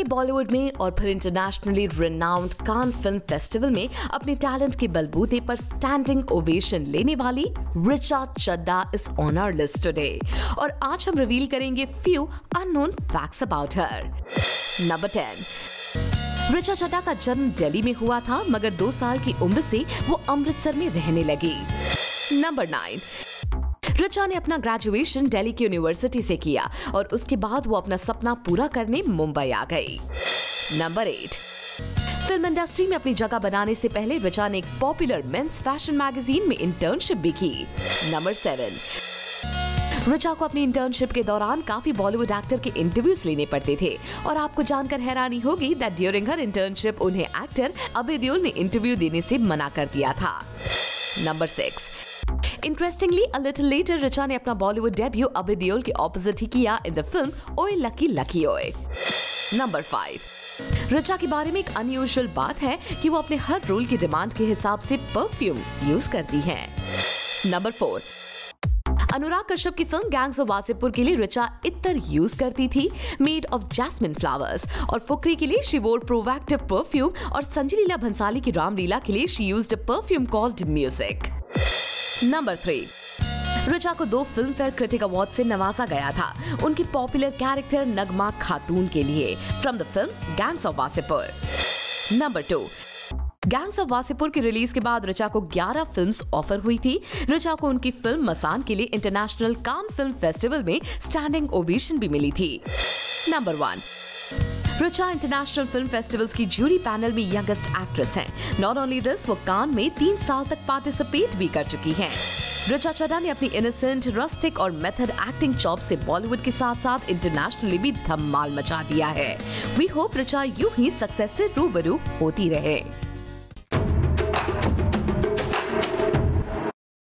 बॉलीवुड में और फिर internationally renowned Cannes film festival में अपने टैलेंट के बलबूते पर स्टैंडिंग ओवेशन लेने वाली Richa Chadha is on our list today और आज हम रिवील करेंगे few unknown facts about her. Number 10। Richa Chadha का जन्म दिल्ली में हुआ था, मगर 2 साल की उम्र से वो अमृतसर में रहने लगी। नंबर 9। ऋचा ने अपना ग्रेजुएशन दिल्ली की यूनिवर्सिटी से किया और उसके बाद वो अपना सपना पूरा करने मुंबई आ गई। नंबर 8। फिल्म इंडस्ट्री में अपनी जगह बनाने से पहले ऋचा ने एक पॉपुलर मेंस फैशन मैगजीन में इंटर्नशिप भी की। नंबर 7। ऋचा को अपनी इंटर्नशिप के दौरान काफी बॉलीवुड एक्टर के इंटरव्यूज लेने पड़ते थे और आपको जानकर हैरानी होगी दैट ड्यूरिंग हर इंटर्नशिप उन्हें एक्टर अभय देओल ने इंटरव्यू देने से मना कर दिया था। Number 6। Interestingly a little later Richa ने अपना बॉलीवुड डेब्यू अभय देओल के ऑपोजिट ही किया in the film Oye lucky lucky Oye. Number 5। Richa के बारे में एक अनयूजुअल बात है कि वो अपने हर रोल की डिमांड के हिसाब से परफ्यूम यूज करती हैं। नंबर 4। अनुराग कश्यप की फिल्म गैंग्स ऑफ वासेपुर के लिए ऋचा इत्तर यूज करती थी मेड ऑफ जैस्मिन फ्लावर्स और फुकरी के लिए शी वोर प्रोएक्टिव परफ्यूम और संजय लीला भंसाली की रामलीला के लिए she used a perfume called music. Number 3। Richa को 2 फिल्म फेयर क्रिटिक अवार्ड से नवाजा गया था उनकी पॉपुलर कैरेक्टर नगमा खातून के लिए from the film gangs of Wasseypur. Number 2। Gangs of Wasseypur की रिलीज के बाद ऋचा को 11 फिल्म्स ऑफर हुई थी। ऋचा को उनकी फिल्म मसान के लिए इंटरनेशनल कान फिल्म फेस्टिवल में स्टैंडिंग ओवेशन भी मिली थी। Number 1। Richa international film festivals की जूरी पैनल में यंगेस्ट एक्ट्रेस हैं। नॉट ओनली दिस, वो कान में 3 साल तक पार्टिसिपेट भी कर चुकी हैं। ऋचा चड्ढा ने अपनी इनोसेंट, रस्टिक और मेथड एक्टिंग चॉप से बॉलीवुड के साथ साथ इंटरनेशनली भी धमाल मचा दिया है। वी होप ऋचा यूं ही सक्सेस से रूबरू होती रहे।